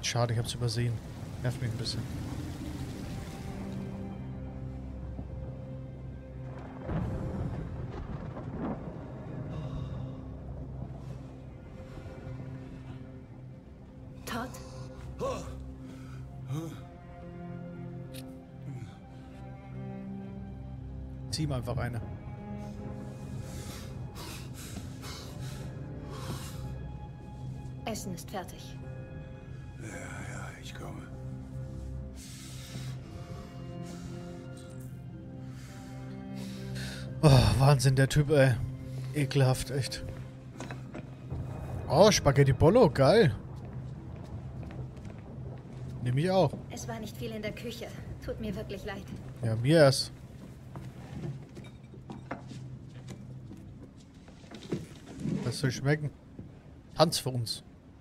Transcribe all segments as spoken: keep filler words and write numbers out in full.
Schade, ich hab's übersehen. Nervt mich ein bisschen. Todd? Zieh ihm einfach eine. Essen ist fertig. Ja, ja, ich komme. Oh, Wahnsinn, der Typ, ey. Ekelhaft, echt. Oh, Spaghetti Bollo, geil. Nehme ich auch. Es war nicht viel in der Küche. Tut mir wirklich leid. Ja, mir erst. Das soll schmecken. Tanz für uns.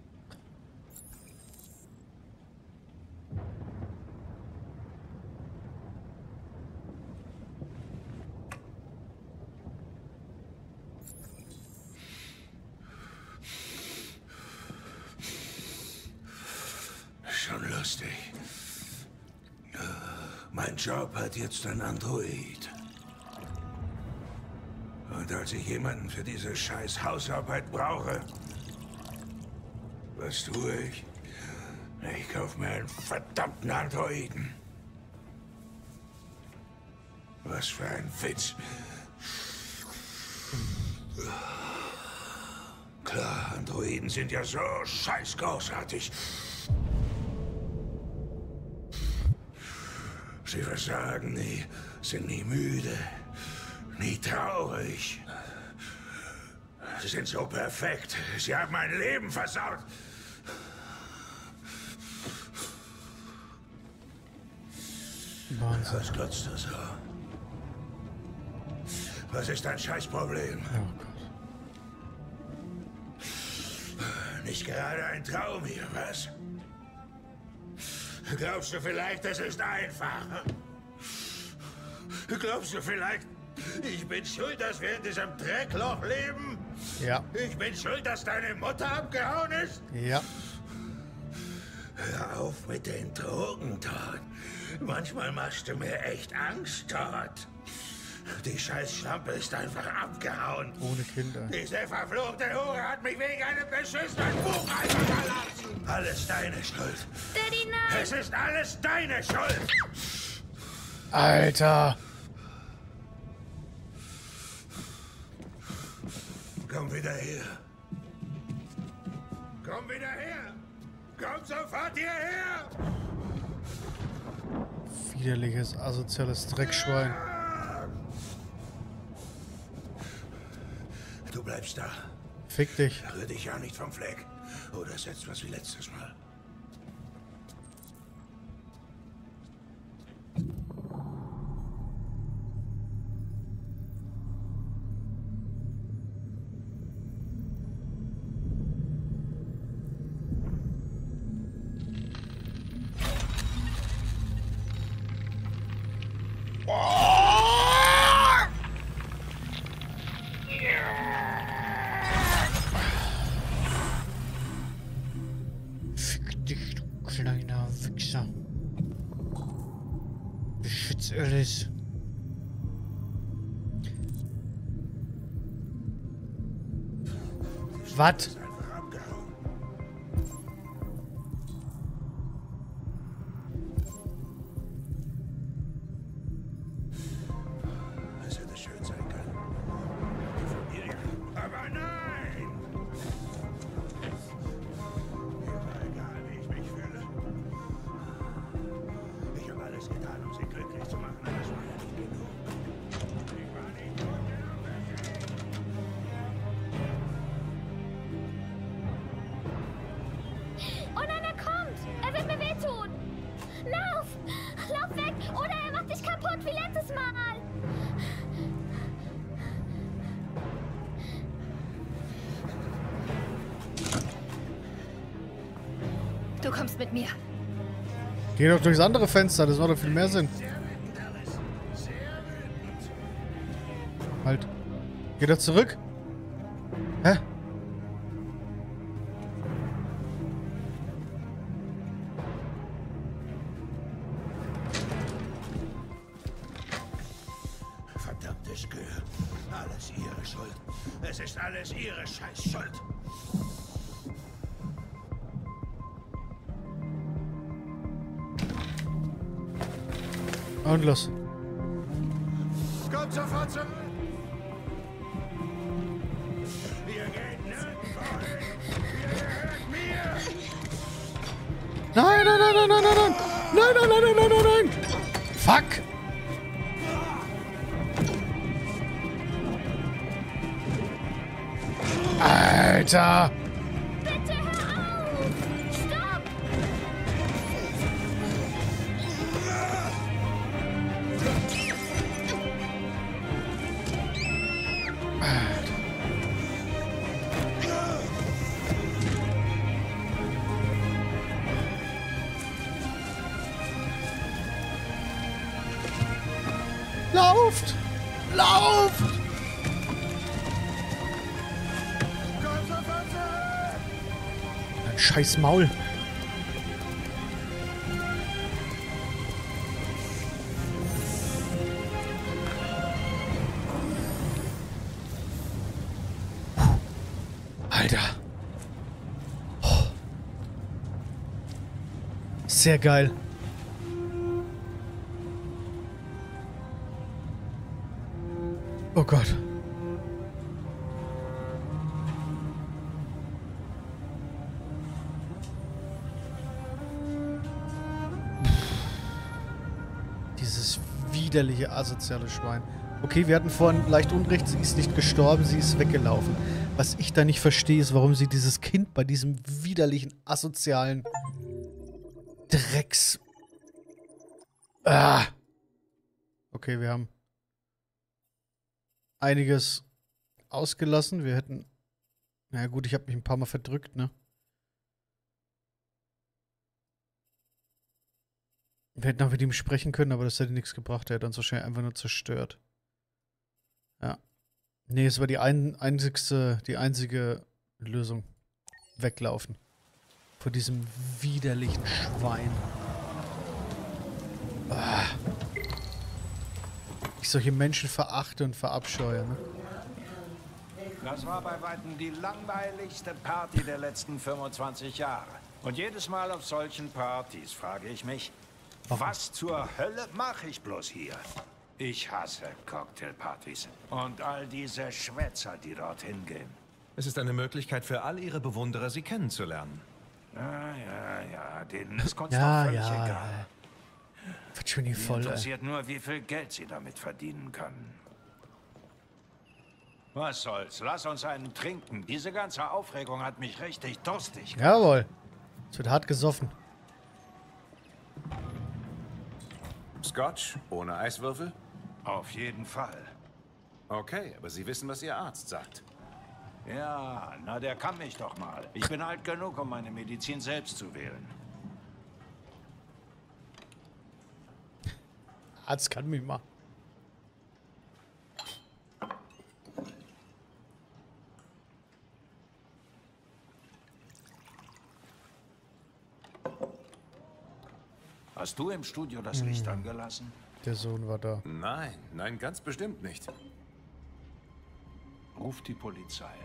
Schon lustig. Mein Job hat jetzt ein Android. Und als ich jemanden für diese scheiß Hausarbeit brauche, was tue ich? Ich kaufe mir einen verdammten Androiden. Was für ein Witz. Klar, Androiden sind ja so scheiß großartig. Sie versagen nie, sind nie müde, nie traurig. Sie sind so perfekt. Sie haben mein Leben versaut. Wahnsinn. Was glotzt du so? Was ist dein Scheißproblem? Oh Gott. Nicht gerade ein Traum hier, was? Glaubst du vielleicht, es ist einfach? Glaubst du vielleicht, ich bin schuld, dass wir in diesem Dreckloch leben? Ja. Ich bin schuld, dass deine Mutter abgehauen ist? Ja. Hör auf mit den Drogen, Todd. Manchmal machst du mir echt Angst, Todd. Die scheiß Schlampe ist einfach abgehauen. Ohne Kinder. Diese verfluchte Hure hat mich wegen einem beschissenen Buchhalter verlassen. Alles deine Schuld. Daddy, nein! Es ist alles deine Schuld. Alter. Komm wieder her. Komm wieder her. Komm sofort hierher. Widerliches, asoziales Dreckschwein. Du bleibst da. Fick dich. Rühr dich ja nicht vom Fleck. Oder setzt was wie letztes Mal. Fick dich, du kleiner Wichser. Beschütz alles. Was? Einfach abgehauen. Es hätte schön sein können. Die Familie. Aber nein! Mir war egal, wie ich mich fühle. Ich habe alles getan, um sie glücklich zu machen, aber es war ja nicht genug. Ich war nicht gut genug für sie. Oh nein, er kommt! Er wird mir wehtun! Lauf! Lauf weg! Oder er macht dich kaputt wie letztes Mal! Du kommst mit mir. Geh doch durchs andere Fenster, das macht doch viel mehr Sinn. Sehr wütend, Alice. Sehr wütend. Halt. Geh doch zurück. Hä? ist alles Ihre Scheißschuld. Und los. Kommt sofort zurück! Ihr geht nirgendwo hin! Ihr gehört mir! Nein, nein, nein, nein, nein, nein, nein! Nein, nein, nein, nein, nein, nein, nein! Fuck! Alter! Bitte hör auf! Stopp! Lauft! Lauft! Kommt sofort zurück! Ein scheiß Maul. Puh. Alter. Oh. Sehr geil. Oh Gott. Dieses widerliche, asoziale Schwein. Okay, wir hatten vorhin leicht Unrecht, sie ist nicht gestorben, sie ist weggelaufen. Was ich da nicht verstehe, ist, warum sie dieses Kind bei diesem widerlichen, asozialen Drecks... Ah. Okay, wir haben einiges ausgelassen. Wir hätten... Na gut, ich habe mich ein paar Mal verdrückt, ne? Wir hätten auch mit ihm sprechen können, aber das hätte nichts gebracht. Er hätte uns wahrscheinlich einfach nur zerstört. Ja. Nee, es war die ein, einzigste, die einzige Lösung. Weglaufen. Vor diesem widerlichen Schwein. Ah. Ich solche Menschen verachte und verabscheue, ne? Das war bei weitem die langweiligste Party der letzten fünfundzwanzig Jahre. Und jedes Mal auf solchen Partys frage ich mich, was zur Hölle mache ich bloß hier? Ich hasse Cocktailpartys und all diese Schwätzer, die dorthin gehen. Es ist eine Möglichkeit für all ihre Bewunderer, sie kennenzulernen. Ja, ja, ja, denen ist Kunst Ja, doch völlig ja, egal. ja. Wird schon hier Sie voll, ey. interessiert nur, wie viel Geld sie damit verdienen können. Was soll's? Lass uns einen trinken. Diese ganze Aufregung hat mich richtig durstig. Jawohl. Es wird hart gesoffen. Scotch ohne Eiswürfel? Auf jeden Fall. Okay, aber Sie wissen, was Ihr Arzt sagt. Ja, na, der kann mich doch mal. Ich bin alt genug, um meine Medizin selbst zu wählen. Arzt kann mich mal. Hast du im Studio das Licht angelassen? Der Sohn war da. Nein, nein, ganz bestimmt nicht. Ruf die Polizei.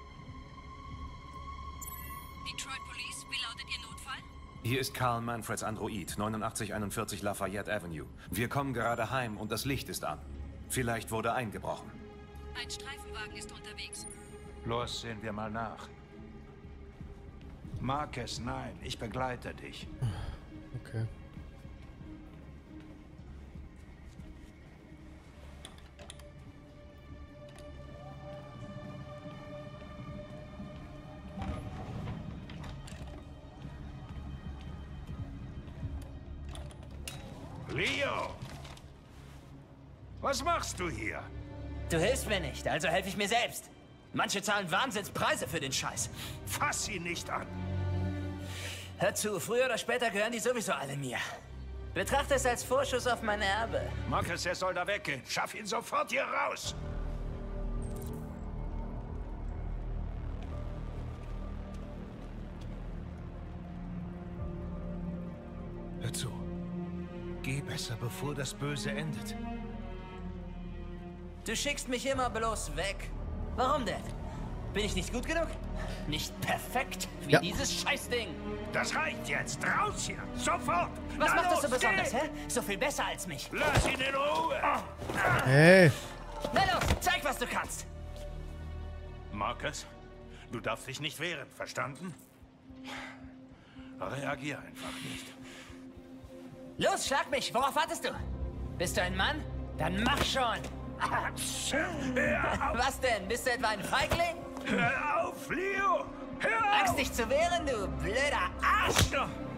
Detroit Police, wie lautet Ihr Notfall? Hier ist Carl Manfreds Android, neunundachtzig einundvierzig Lafayette Avenue. Wir kommen gerade heim und das Licht ist an. Vielleicht wurde eingebrochen. Ein Streifenwagen ist unterwegs. Los, sehen wir mal nach. Marcus, nein, ich begleite dich. Okay. Leo! Was machst du hier? Du hilfst mir nicht, also helfe ich mir selbst. Manche zahlen Wahnsinnspreise für den Scheiß. Fass ihn nicht an! Hör zu, früher oder später gehören die sowieso alle mir. Betrachte es als Vorschuss auf mein Erbe. Marcus, er soll da weggehen. Schaff ihn sofort hier raus! Hör zu. Geh besser, bevor das Böse endet. Du schickst mich immer bloß weg. Warum denn? Bin ich nicht gut genug? Nicht perfekt wie Ja. dieses Scheißding. Das reicht jetzt. Raus hier. Sofort. Was Na macht das so los, besonders, geh. hä? So viel besser als mich. Lass ihn in Ruhe. Hey. Na los, zeig, was du kannst. Marcus, du darfst dich nicht wehren. Verstanden? Reagier einfach nicht. Los, schlag mich. Worauf wartest du? Bist du ein Mann? Dann mach schon. Hör auf. Was denn? Bist du etwa ein Feigling? Hör auf, Leo. Hör auf. Magst dich zu wehren, du blöder Arsch.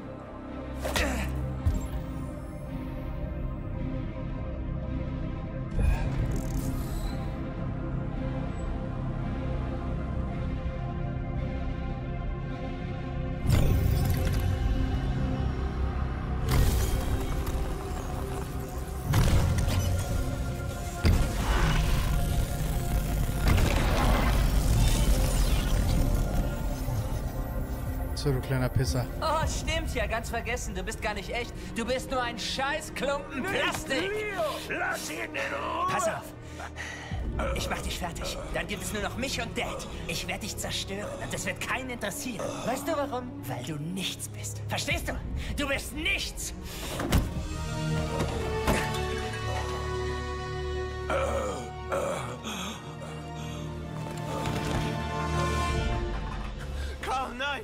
So, du kleiner Pisser. Oh, stimmt ja, ganz vergessen. Du bist gar nicht echt. Du bist nur ein Scheißklumpen Plastik. Leo, lass ihn in Ruhe. Pass auf. Ich mach dich fertig. Dann gibt es nur noch mich und Dad. Ich werde dich zerstören und das wird keinen interessieren. Weißt du warum? Weil du nichts bist. Verstehst du? Du bist nichts. Carl, nein!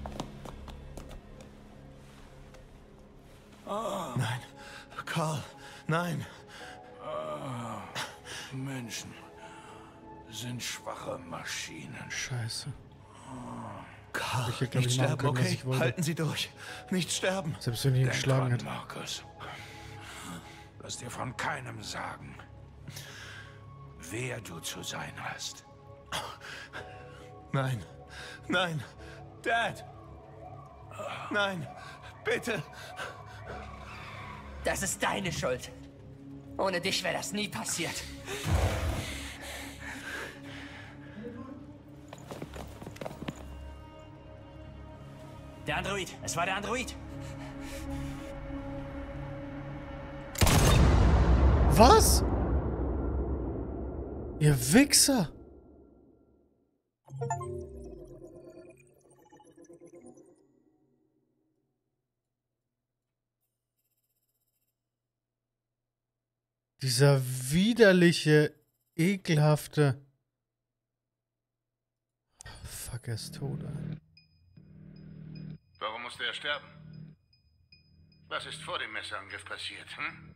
Nein. Carl, nein. Menschen sind schwache Maschinen. Scheiße. Carl, Ich hätte, glaub nicht ich, machen sterben, können, was okay? ich wollte. Halten Sie durch. Nicht sterben. Selbst wenn ich ihn Denk geschlagen dran, hätte. Marcus. Lass dir von keinem sagen, wer du zu sein hast. Nein. Nein. Dad. Nein. Bitte. Das ist deine Schuld. Ohne dich wäre das nie passiert. Der Android. Es war der Android. Was? Ihr Wichser! Dieser widerliche, ekelhafte... Fuck, er ist tot, ey. Warum musste er sterben? Was ist vor dem Messerangriff passiert, hm?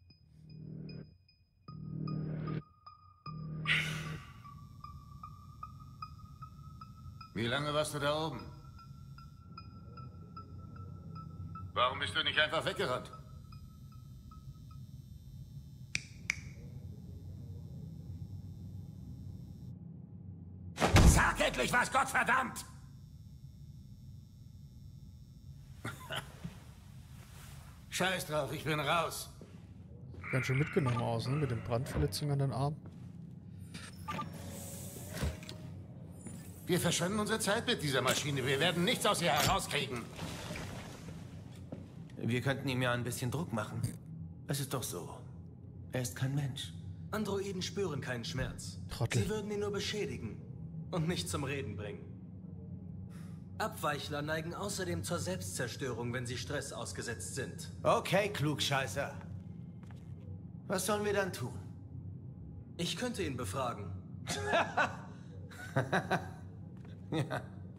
Wie lange warst du da oben? Warum bist du nicht einfach weggerannt? Sag endlich was, Gottverdammt! Scheiß drauf, ich bin raus. Ganz schön mitgenommen aus, ne? Mit den Brandverletzungen an den Armen. Wir verschwenden unsere Zeit mit dieser Maschine. Wir werden nichts aus ihr herauskriegen. Wir könnten ihm ja ein bisschen Druck machen. Es ist doch so. Er ist kein Mensch. Androiden spüren keinen Schmerz. Trottel. Sie würden ihn nur beschädigen und nicht zum Reden bringen. Abweichler neigen außerdem zur Selbstzerstörung, wenn sie Stress ausgesetzt sind. Okay, Klugscheißer. Was sollen wir dann tun? Ich könnte ihn befragen. Ja.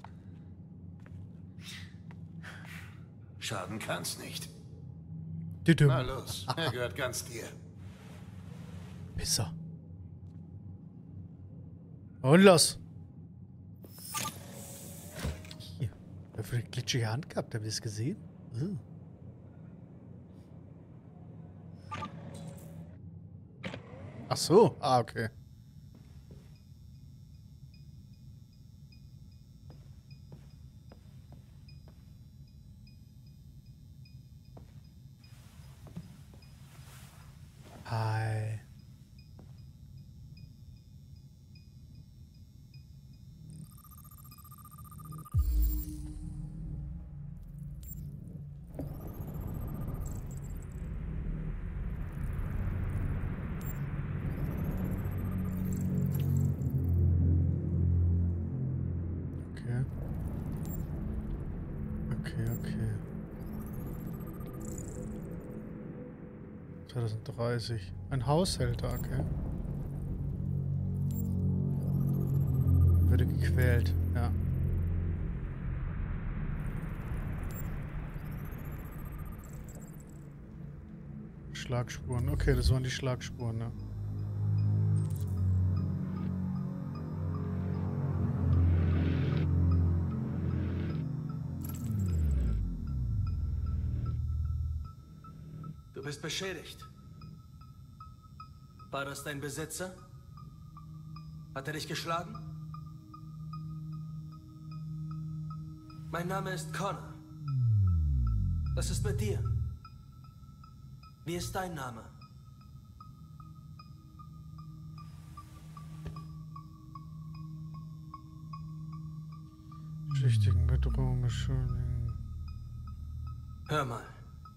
Schaden kann's nicht. Düdüm. Na los, er gehört ganz dir. Pisser. Und los. Hier. Wer für eine glitschige Hand gehabt? Habt ihr das gesehen? Uh. Ach so. Ah, okay. Hi. Okay, okay. zwanzig dreißig. Ein Haushälter, okay. Würde gequält, ja. Schlagspuren. Okay, das waren die Schlagspuren, ne? Du bist beschädigt. War das dein Besitzer? Hat er dich geschlagen? Mein Name ist Connor. Was ist mit dir? Wie ist dein Name? Schichtigen Bedrohung, beschuldigen. Hör mal.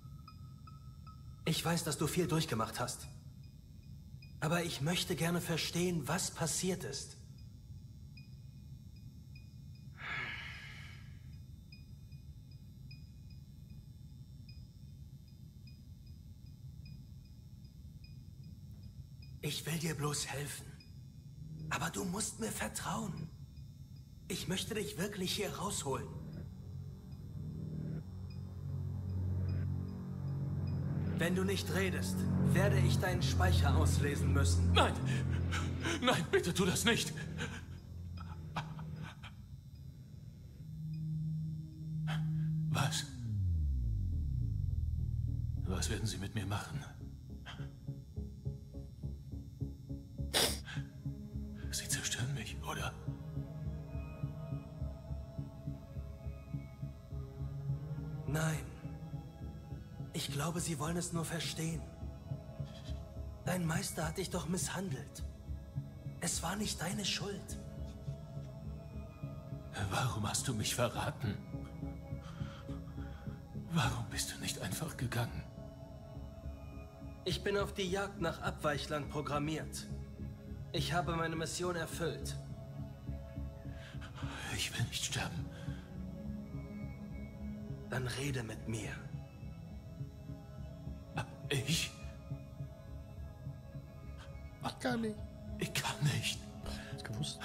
Ich weiß, dass du viel durchgemacht hast. Aber ich möchte gerne verstehen, was passiert ist. Ich will dir bloß helfen. Aber du musst mir vertrauen. Ich möchte dich wirklich hier rausholen. Wenn du nicht redest, werde ich deinen Speicher auslesen müssen. Nein! Nein, bitte tu das nicht! Was? Was werden Sie mit mir machen? Sie zerstören mich, oder? Nein. Ich glaube, sie wollen es nur verstehen. Dein Meister hat dich doch misshandelt. Es war nicht deine Schuld. Warum hast du mich verraten? Warum bist du nicht einfach gegangen? Ich bin auf die Jagd nach Abweichlern programmiert. Ich habe meine Mission erfüllt. Ich will nicht sterben. Dann rede mit mir. Ich? Ich kann nicht. Ich kann nicht. Ich gewusst.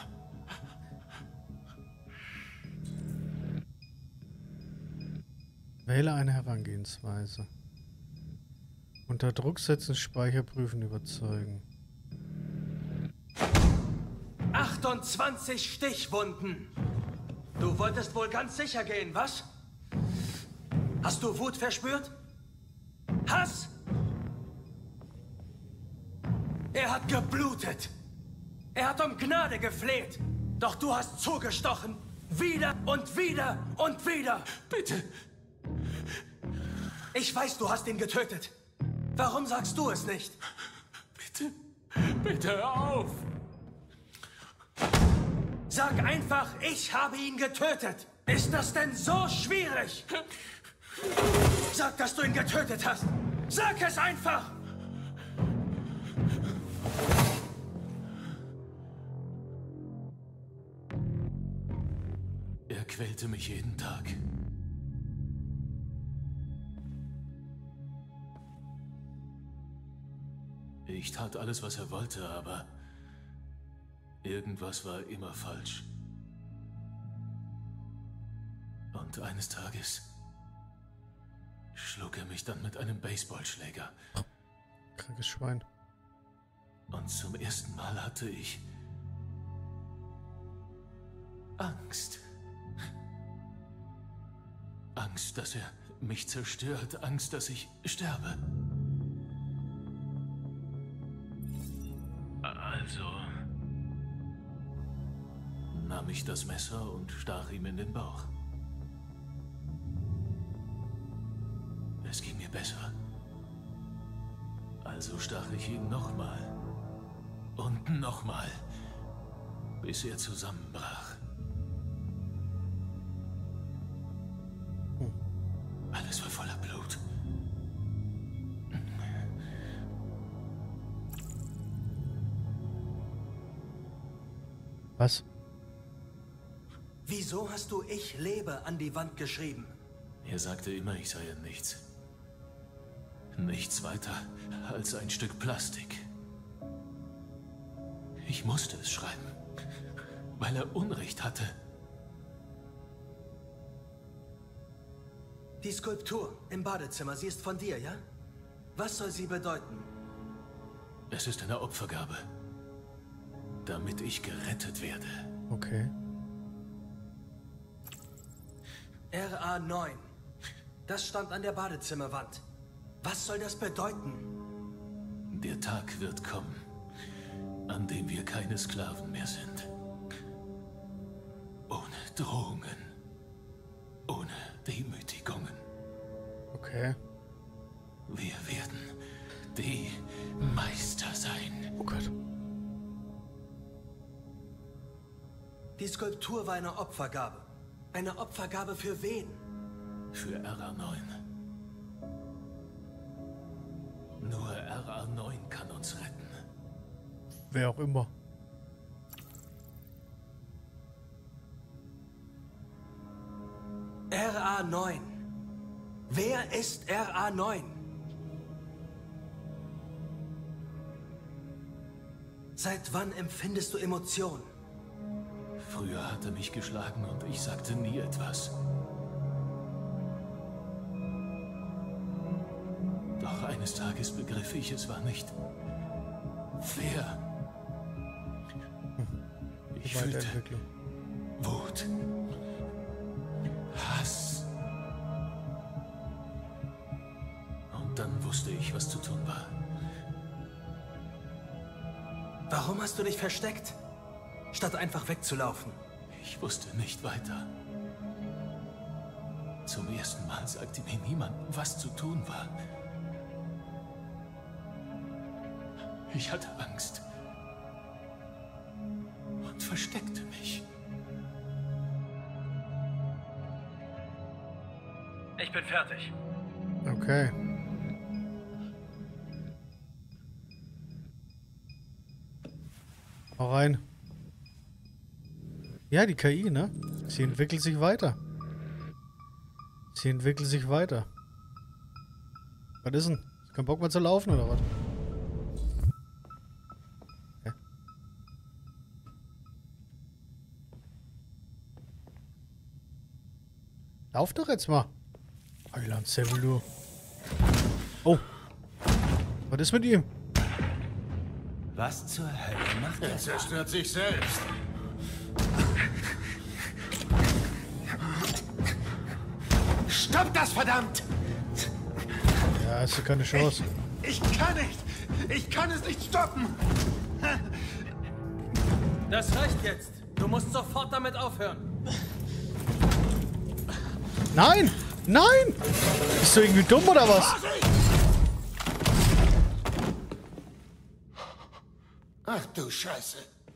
Wähle eine Herangehensweise. Unter Druck setzen, Speicher prüfen, überzeugen. achtundzwanzig Stichwunden. Du wolltest wohl ganz sicher gehen, was? Hast du Wut verspürt? Hass? Er hat geblutet. Er hat um Gnade gefleht. Doch du hast zugestochen. Wieder und wieder und wieder. Bitte. Ich weiß, du hast ihn getötet. Warum sagst du es nicht? Bitte. Bitte hör auf. Sag einfach, ich habe ihn getötet. Ist das denn so schwierig? Sag, dass du ihn getötet hast. Sag es einfach. Er quälte mich jeden Tag. Ich tat alles, was er wollte, aber irgendwas war immer falsch. Und eines Tages schlug er mich dann mit einem Baseballschläger. Krankes Schwein. Und zum ersten Mal hatte ich Angst. Angst, dass er mich zerstört. Angst, dass ich sterbe. Also nahm ich das Messer und stach ihm in den Bauch. Es ging mir besser. Also stach ich ihn nochmal und nochmal, bis er zusammenbrach. Alles war voller Blut. Was? Wieso hast du "Ich lebe" an die Wand geschrieben? Er sagte immer, ich sei ein Nichts. Nichts weiter als ein Stück Plastik. Ich musste es schreiben, weil er Unrecht hatte. Die Skulptur im Badezimmer, sie ist von dir, ja? Was soll sie bedeuten? Es ist eine Opfergabe, damit ich gerettet werde. Okay. R A neun. Das stand an der Badezimmerwand. Was soll das bedeuten? Der Tag wird kommen, an dem wir keine Sklaven mehr sind. Ohne Drohungen. Ohne Demütigungen. Okay. Wir werden die Meister sein. Oh Gott. Die Skulptur war eine Opfergabe. Eine Opfergabe für wen? Für R A neun. Nur R A neun kann uns retten. Wer auch immer. R A neun. Wer ist R A neun? Seit wann empfindest du Emotionen? Früher hat er mich geschlagen und ich sagte nie etwas. Doch eines Tages begriff ich, es war nicht fair. Ich fühlte Wut, Hass. Und dann wusste ich, was zu tun war. Warum hast du dich versteckt, statt einfach wegzulaufen? Ich wusste nicht weiter. Zum ersten Mal sagte mir niemand, was zu tun war. Ich hatte Angst und versteckte mich. Ich bin fertig. Okay. Hau rein. Ja, die K I, ne? Sie entwickelt sich weiter. Sie entwickelt sich weiter. Was ist denn? Kein Bock mehr zu laufen, oder was? Hä? Lauf doch jetzt mal. Heiland Sevelu. Oh. Was ist mit ihm? Was zur Hölle macht er? Er zerstört sich selbst. Stopp das, verdammt! Ja, hast du keine Chance. Ich, ich kann nicht! Ich kann es nicht stoppen! Das reicht jetzt. Du musst sofort damit aufhören. Nein! Nein! Bist du irgendwie dumm oder was? Ach du Scheiße.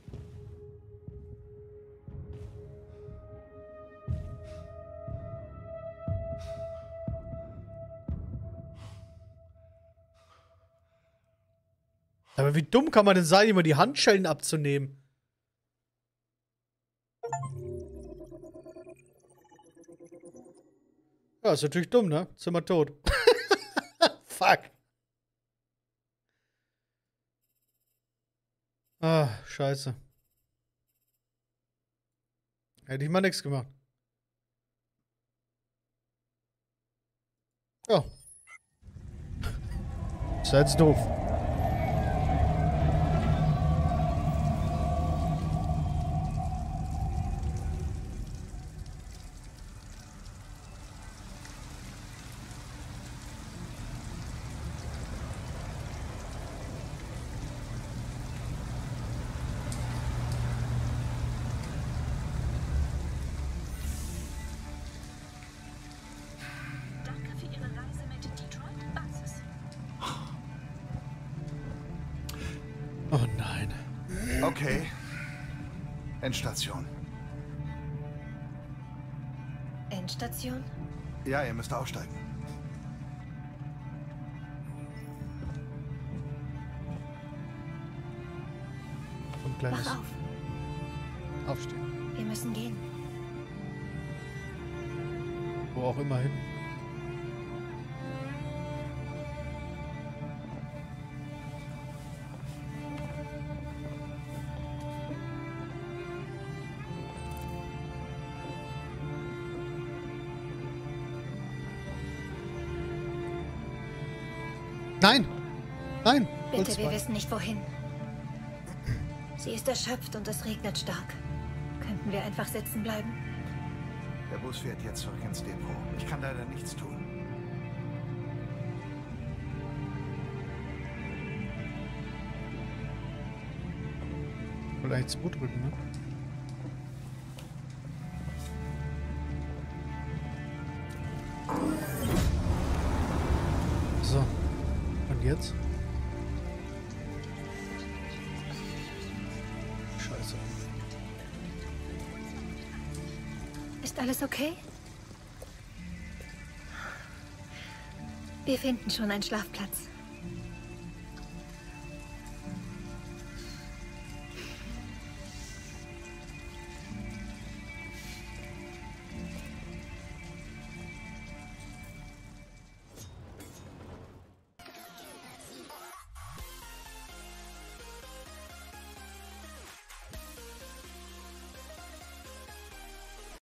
Aber wie dumm kann man denn sein, immer die Handschellen abzunehmen? Ja, ist natürlich dumm, ne? Zimmer tot. Fuck. Ah, scheiße. Hätte ich mal nichts gemacht. Ja. Ist ja jetzt doof. Oh nein. Okay. Endstation. Endstation? Ja, ihr müsst aussteigen. So ein kleines Mach auf. Aufstehen. Wir müssen gehen. Wo auch immer hin. Nein! Nein! Bitte, wir wissen nicht wohin. Sie ist erschöpft und es regnet stark. Könnten wir einfach sitzen bleiben? Der Bus fährt jetzt zurück ins Depot. Ich kann leider nichts tun. Vielleicht zwei drücken, ne? So. Und jetzt? Scheiße. Ist alles okay? Wir finden schon einen Schlafplatz.